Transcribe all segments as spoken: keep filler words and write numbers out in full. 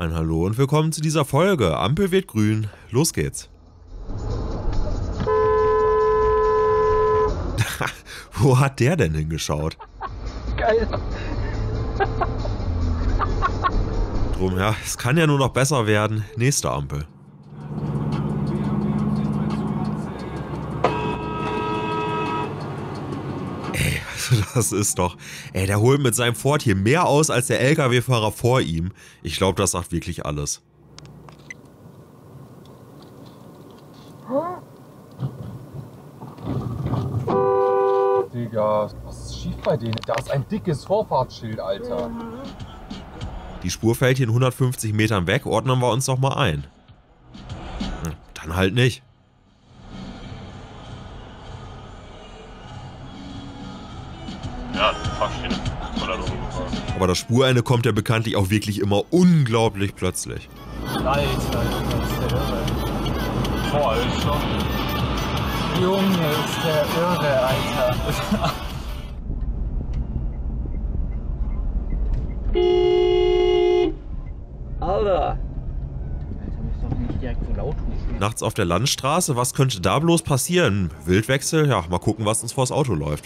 Ein Hallo und willkommen zu dieser Folge. Ampel wird grün. Los geht's. Wo hat der denn hingeschaut? Geil. Drum, ja, es kann ja nur noch besser werden. Nächste Ampel. Ey, also das ist doch... Ey, der holt mit seinem Ford hier mehr aus als der L K W-Fahrer vor ihm. Ich glaube, das sagt wirklich alles. Digga, was ist schief bei denen? Da ist ein dickes Vorfahrtsschild, Alter. Die Spur fällt hier in hundertfünfzig Metern weg. Ordnen wir uns doch mal ein. Hm, dann halt nicht. Ja, Fahrstelle. Voller Logo gefahren. Aber das Spurende kommt ja bekanntlich auch wirklich immer unglaublich plötzlich. Alter, das ist der Irre. Boah, Alter. Junge, ist der Irre, Alter. Alter! Alter, muss doch nicht direkt so laut rufen. Nachts auf der Landstraße, was könnte da bloß passieren? Wildwechsel? Ja, mal gucken, was uns vors Auto läuft.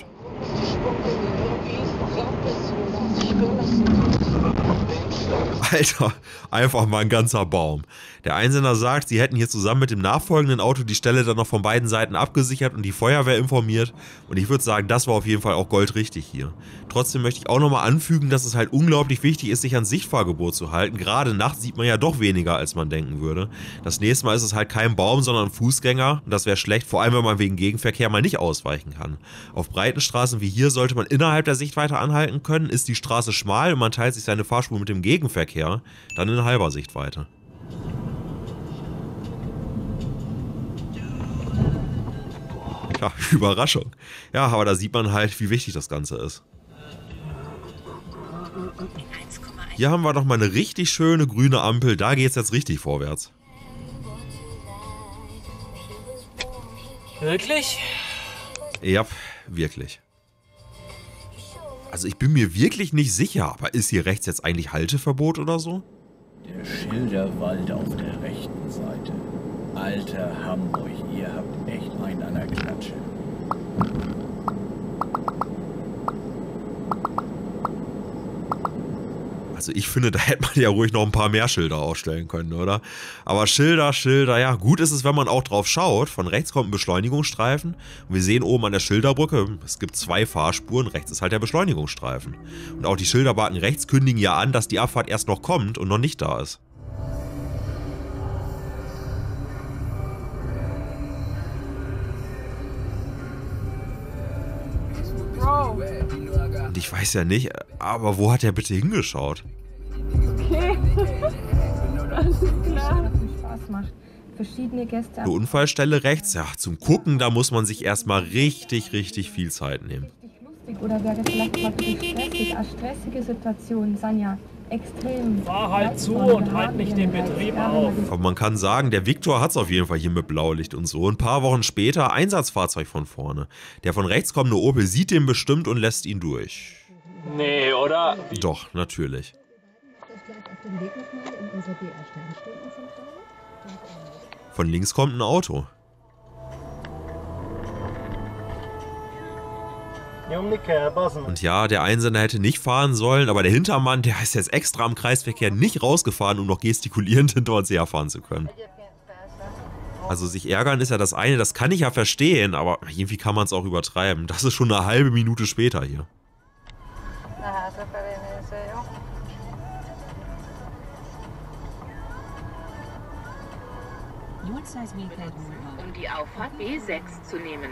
Alter, einfach mal ein ganzer Baum. Der Einsender sagt, sie hätten hier zusammen mit dem nachfolgenden Auto die Stelle dann noch von beiden Seiten abgesichert und die Feuerwehr informiert. Und ich würde sagen, das war auf jeden Fall auch goldrichtig hier. Trotzdem möchte ich auch nochmal anfügen, dass es halt unglaublich wichtig ist, sich ans Sichtfahrgebot zu halten. Gerade nachts sieht man ja doch weniger, als man denken würde. Das nächste Mal ist es halt kein Baum, sondern ein Fußgänger. Und das wäre schlecht, vor allem wenn man wegen Gegenverkehr mal nicht ausweichen kann. Auf breiten Straßen wie hier sollte man innerhalb der Sichtweite anhalten können. Ist die Straße schmal und man teilt sich seine Fahrspur mit dem Gegenverkehr, dann in halber Sichtweite. Ja, Überraschung. Ja, aber da sieht man halt, wie wichtig das Ganze ist. Hier haben wir doch mal eine richtig schöne grüne Ampel. Da geht es jetzt richtig vorwärts. Wirklich? Ja, wirklich. Also ich bin mir wirklich nicht sicher, aber ist hier rechts jetzt eigentlich Halteverbot oder so? Der Schilderwald auf der rechten Seite. Alter Hamburg, ihr habt echt einen an der Klatsche. Also ich finde, da hätte man ja ruhig noch ein paar mehr Schilder aufstellen können, oder? Aber Schilder, Schilder, ja, gut ist es, wenn man auch drauf schaut. Von rechts kommt ein Beschleunigungsstreifen und wir sehen oben an der Schilderbrücke, es gibt zwei Fahrspuren, rechts ist halt der Beschleunigungsstreifen. Und auch die Schilderbalken rechts kündigen ja an, dass die Abfahrt erst noch kommt und noch nicht da ist. Und ich weiß ja nicht, aber wo hat er bitte hingeschaut? Okay. Alles klar. Spaß macht. Verschiedene Gäste. Eine Unfallstelle rechts, ja, zum Gucken, da muss man sich erstmal richtig, richtig viel Zeit nehmen. Lustig oder wäre vielleicht praktisch stressig? Eine stressige Situation, Sanja. Extrem. Fahr halt zu und halt nicht den Betrieb auf. Aber man kann sagen, der Viktor hat es auf jeden Fall hier mit Blaulicht und so. Ein paar Wochen später Einsatzfahrzeug von vorne. Der von rechts kommende Opel sieht den bestimmt und lässt ihn durch. Nee, oder? Doch, natürlich. Von links kommt ein Auto. Und ja, der Einsender hätte nicht fahren sollen, aber der Hintermann, der ist jetzt extra am Kreisverkehr nicht rausgefahren, um noch gestikulierend hinter uns herfahren zu können. Also sich ärgern ist ja das eine, das kann ich ja verstehen, aber irgendwie kann man es auch übertreiben. Das ist schon eine halbe Minute später hier. Um die Auffahrt B sechs zu nehmen.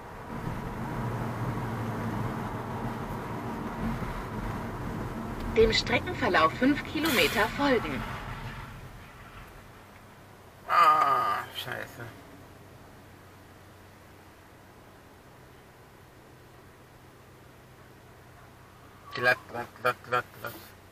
Dem Streckenverlauf fünf Kilometer folgen. Ah, scheiße. Glatt, glatt, glatt, glatt, glatt.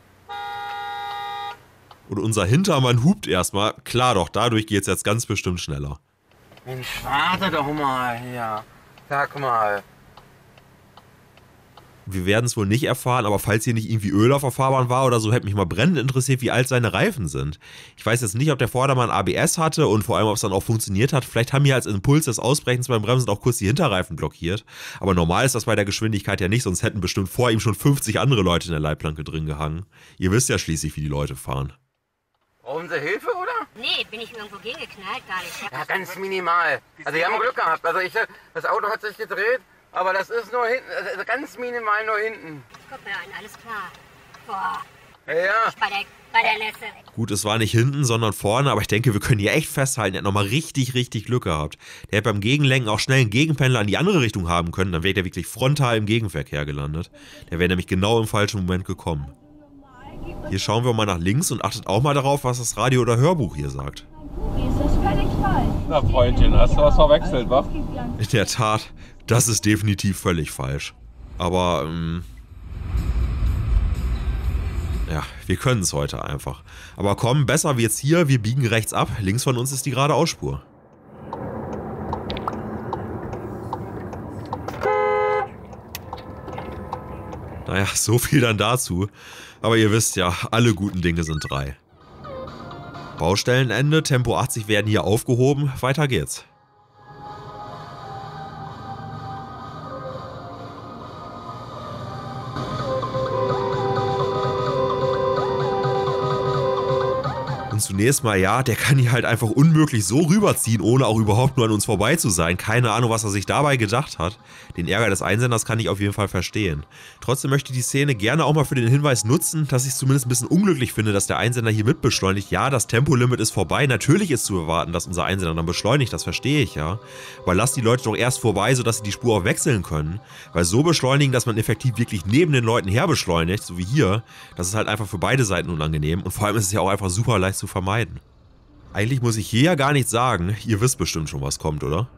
Und unser Hintermann hupt erstmal. Klar doch, dadurch geht es jetzt ganz bestimmt schneller. Mensch, warte doch mal hier. Sag mal. Wir werden es wohl nicht erfahren, aber falls hier nicht irgendwie Öl auf der Fahrbahn war oder so, hätte mich mal brennend interessiert, wie alt seine Reifen sind. Ich weiß jetzt nicht, ob der Vordermann A B S hatte und vor allem, ob es dann auch funktioniert hat. Vielleicht haben hier als Impuls des Ausbrechens beim Bremsen auch kurz die Hinterreifen blockiert. Aber normal ist das bei der Geschwindigkeit ja nicht, sonst hätten bestimmt vor ihm schon fünfzig andere Leute in der Leitplanke drin gehangen. Ihr wisst ja schließlich, wie die Leute fahren. Brauchen Sie Hilfe, oder? Nee, bin ich irgendwo gegengeknallt? Gar nicht. Ja, ganz minimal. Also, wir haben Glück gehabt. Also, ich, das Auto hat sich gedreht. Aber das ist nur hinten, also ganz minimal nur hinten. Guck mir an, alles klar. Boah. Ja. Bei der, bei der Nässe. Gut, es war nicht hinten, sondern vorne, aber ich denke, wir können hier echt festhalten, er hat nochmal richtig, richtig Glück gehabt. Der hätte beim Gegenlenken auch schnell einen Gegenpendler in die andere Richtung haben können, dann wäre der wirklich frontal im Gegenverkehr gelandet. Der wäre nämlich genau im falschen Moment gekommen. Hier schauen wir mal nach links und achtet auch mal darauf, was das Radio- oder Hörbuch hier sagt. Na Freundchen, hast du was verwechselt, wa? In der Tat, das ist definitiv völlig falsch. Aber, ähm, ja, wir können es heute einfach. Aber komm, besser wie jetzt hier, wir biegen rechts ab. Links von uns ist die geradeausspur. Naja, so viel dann dazu. Aber ihr wisst ja, alle guten Dinge sind drei. Baustellenende, Tempo achtzig werden hier aufgehoben. Weiter geht's. Und zunächst mal, ja, der kann hier halt einfach unmöglich so rüberziehen, ohne auch überhaupt nur an uns vorbei zu sein. Keine Ahnung, was er sich dabei gedacht hat. Den Ärger des Einsenders kann ich auf jeden Fall verstehen. Trotzdem möchte ich die Szene gerne auch mal für den Hinweis nutzen, dass ich es zumindest ein bisschen unglücklich finde, dass der Einsender hier mitbeschleunigt. Ja, das Tempolimit ist vorbei. Natürlich ist zu erwarten, dass unser Einsender dann beschleunigt. Das verstehe ich, ja. Aber lasst die Leute doch erst vorbei, sodass sie die Spur auch wechseln können. Weil so beschleunigen, dass man effektiv wirklich neben den Leuten her beschleunigt, so wie hier, das ist halt einfach für beide Seiten unangenehm. Und vor allem ist es ja auch einfach super leicht zu vermeiden. Eigentlich muss ich hier ja gar nichts sagen. Ihr wisst bestimmt schon, was kommt, oder?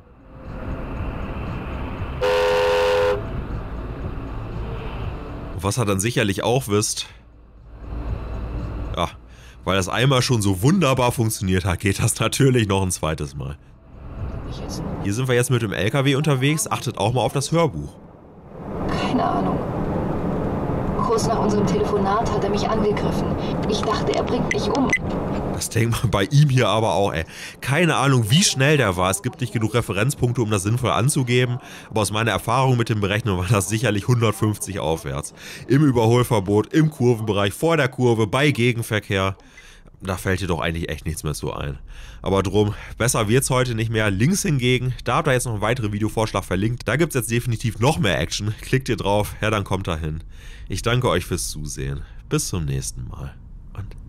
Und was ihr dann sicherlich auch wisst, ja, weil das einmal schon so wunderbar funktioniert hat, geht das natürlich noch ein zweites Mal. Hier sind wir jetzt mit dem L K W unterwegs. Achtet auch mal auf das Hörbuch. Keine Ahnung. Kurz nach unserem Telefonat hat er mich angegriffen. Ich dachte, er bringt mich um. Das denkt man bei ihm hier aber auch, ey. Keine Ahnung, wie schnell der war. Es gibt nicht genug Referenzpunkte, um das sinnvoll anzugeben. Aber aus meiner Erfahrung mit dem Berechnen war das sicherlich hundertfünfzig aufwärts. Im Überholverbot, im Kurvenbereich, vor der Kurve, bei Gegenverkehr. Da fällt dir doch eigentlich echt nichts mehr so ein. Aber drum, besser wird's heute nicht mehr. Links hingegen, da habt ihr jetzt noch einen weiteren Videovorschlag verlinkt. Da gibt's jetzt definitiv noch mehr Action. Klickt ihr drauf, ja, dann kommt da hin. Ich danke euch fürs Zusehen. Bis zum nächsten Mal. Und